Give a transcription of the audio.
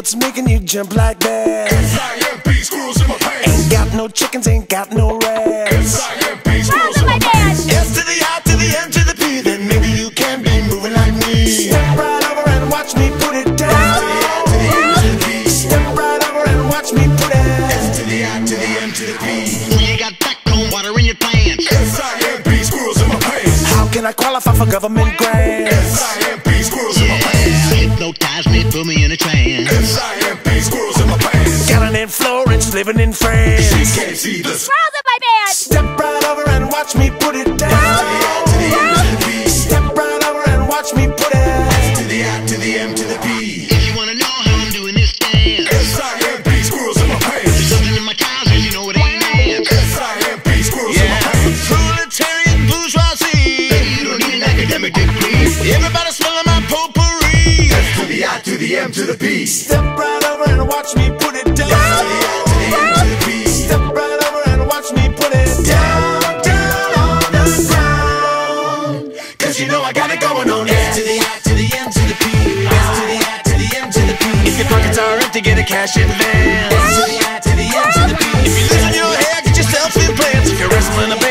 what's making you jump like that? S-I-M-P, squirrels in my pants. Ain't got no chickens, ain't got no rats. S-I-M-P, squirrels in my pants. S to the I to the M to the P, then maybe you can be moving like me. Step right over and watch me put it down. S to the I to the M to the P. Step right over and watch me put it. S to the I to the M to the P. You got backbone water in your pants. S-I-M-P, squirrels in my pants. How can I qualify for government grants? S-I-M-P, squirrels in my pants. Hypnotize me, put me in a trance. S-I-M-P, squirrels in my pants. Got an in Florence, living in France. She can't see the Squirrels in my pants. Step right over and watch me put it down. S to the I to the M to the P. Step right over and watch me put it. S to the I to the M to the P. If you wanna know how I'm doing this dance, S-I-M-P, squirrels in my pants. something in my trousers, you know it ain't dance. S-I-M-P, squirrels in my pants. Proletariat bourgeoisie. You don't need an academic degree. Everybody smelling my potpourri. S to the I to the M to the P. Step right over and watch me put it down. S to the I to the M to the P. Step right over and watch me put it down, down on the ground. Cause you know I got it going on. S to the I to the M to the P. S to the I to the M to the P. If your pockets are empty, get a cash advance. S to the I to the M to the P. If you're losing your hair, get yourself implants. If you're wrestling a